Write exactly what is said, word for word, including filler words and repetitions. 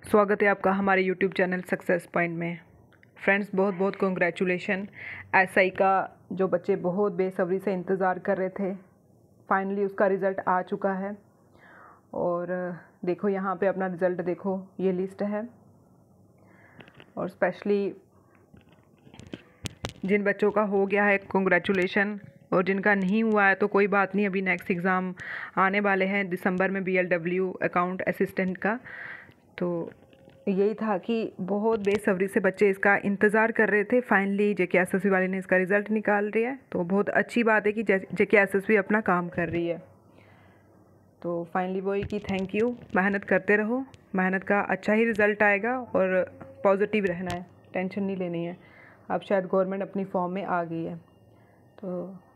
स्वागत है आपका हमारे यूट्यूब चैनल सक्सेस पॉइंट में। फ्रेंड्स, बहुत बहुत कॉन्ग्रेचुलेशन। एसआई का जो बच्चे बहुत बेसब्री से इंतज़ार कर रहे थे, फाइनली उसका रिज़ल्ट आ चुका है। और देखो यहाँ पे अपना रिज़ल्ट देखो, ये लिस्ट है। और स्पेशली जिन बच्चों का हो गया है, कॉन्ग्रेचुलेशन। और जिनका नहीं हुआ है तो कोई बात नहीं, अभी नेक्स्ट एग्ज़ाम आने वाले हैं दिसंबर में बीएलडब्ल्यू अकाउंट असिस्टेंट का। तो यही था कि बहुत बेसब्री से बच्चे इसका इंतज़ार कर रहे थे। फाइनली जेके एसएसबी वाले ने इसका रिज़ल्ट निकाल रही है, तो बहुत अच्छी बात है कि जेके एसएसबी अपना काम कर रही है। तो फाइनली वही कि थैंक यू, मेहनत करते रहो, मेहनत का अच्छा ही रिज़ल्ट आएगा। और पॉजिटिव रहना है, टेंशन नहीं लेनी है। अब शायद गवर्नमेंट अपनी फॉर्म में आ गई है, तो